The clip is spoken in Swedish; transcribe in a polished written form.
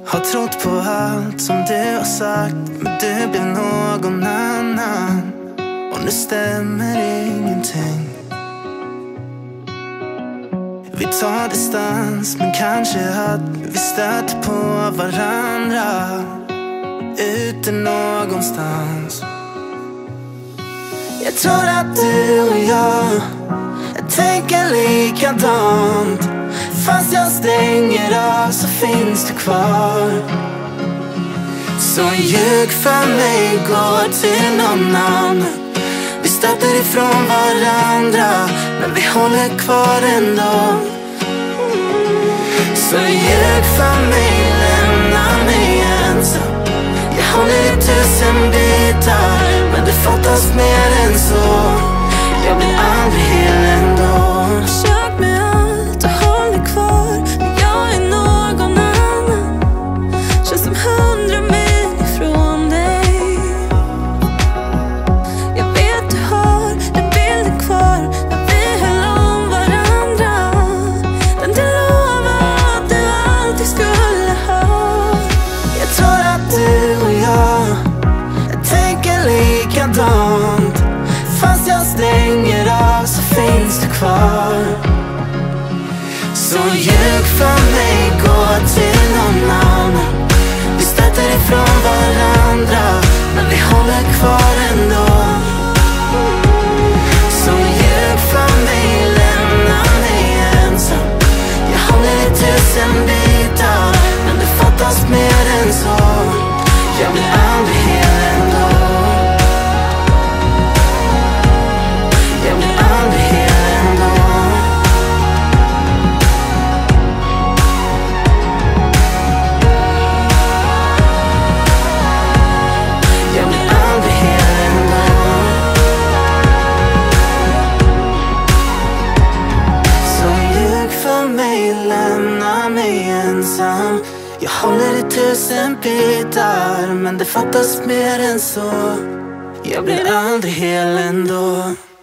Har trott på allt som du har sagt, men du blev någon annan. Och nu stämmer ingenting. Vi tar distans, men kanske att vi stöter på varandra ute någonstans. Jag tror att du och jag tänker likadant. Fast jag stänger av så finns du kvar. Så ljug för mig, gå till någon annan. Vi stöter ifrån varandra, men vi håller kvar ändå. Så ljug för mig, lämna mig ensam. Jag håller i 1000 bitar, men det fattas mer än så. Jag blir aldrig hel ändå. Försök med allt och håller kvar, men jag är någon annan. Känns som 100 mil ifrån dig. Jag vet du har den bilden kvar när vi höll om varandra. Den du lovade att du alltid skulle ha. Jag tror att du och jag tänker likadant. Fast jag stänger av så finns du kvar. Så ljug för mig, gå till någon annan. Vi stöter ifrån varandra, men vi håller kvar ändå. Så ljug för mig, lämna mig ensam. Jag håller i 1000 bitar, men det fattas mer än så. Jag blir aldrig hel ändå. Jag blir aldrig hel ändå. Jag blir aldrig hel ändå. Så ljug för mig, lämna mig ensam. Jag håller i 1000 bitar, men det fattas mer än så. Jag blir aldrig hel ändå.